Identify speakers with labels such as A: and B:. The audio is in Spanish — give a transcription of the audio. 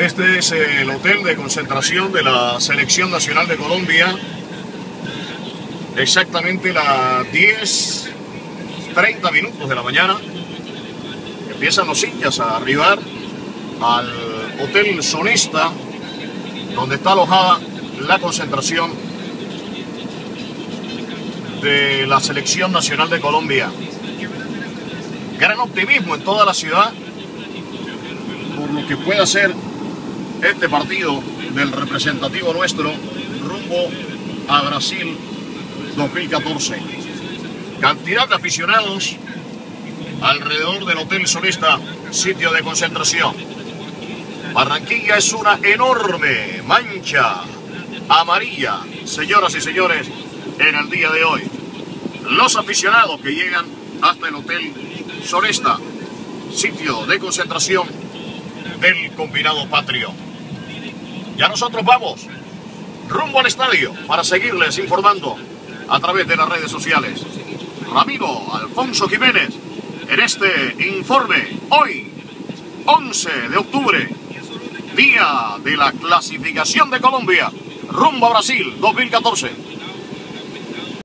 A: Este es el hotel de concentración de la Selección Nacional de Colombia. Exactamente las 10:30 de la mañana. Empiezan los hinchas a arribar al Hotel Sonesta, donde está alojada la concentración de la Selección Nacional de Colombia. Gran optimismo en toda la ciudad por lo que pueda ser este partido del representativo nuestro rumbo a Brasil 2014. Cantidad de aficionados alrededor del Hotel Sonesta, sitio de concentración. Barranquilla es una enorme mancha amarilla, señoras y señores, en el día de hoy. Los aficionados que llegan hasta el Hotel Sonesta, sitio de concentración del combinado patrio. Ya nosotros vamos rumbo al estadio para seguirles informando a través de las redes sociales. Ramiro Alfonso Jiménez en este informe hoy, 11 de octubre, día de la clasificación de Colombia rumbo a Brasil 2014.